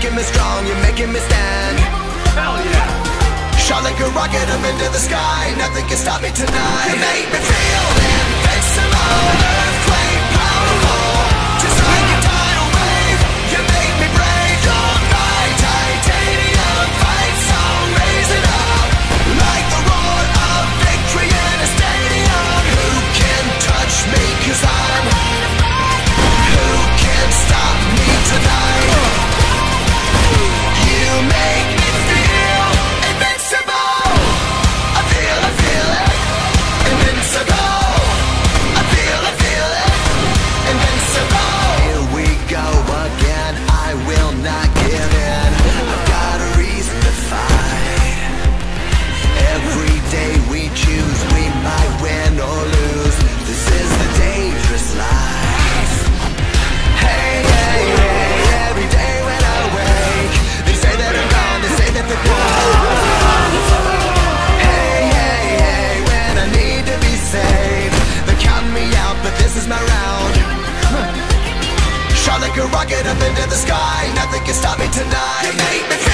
making me strong, you're making me stand. Hell yeah! Shot like a rocket up into the sky, nothing can stop me tonight. You make me feel invincible, earthquake powerful, just like a tidal wave. You make me brave, you're my titanium fight song. Raise it up, like the roar of victory in a stadium. Who can touch me, 'cause I'm who can stop me tonight? You make me feel invincible. I feel it, invincible. I feel it, invincible. Here we go again, I will not give in. I've got a reason to fight. Every day we choose, we might win or lose. This is the dangerous life. Hey, hey, hey, every day when I wake, they say that I'm gone, they say that they're gone. Hey, hey, hey, when I need to be saved, they're counting me out, but this is my round. Shot like a rocket up into the sky, nothing can stop me tonight. You make me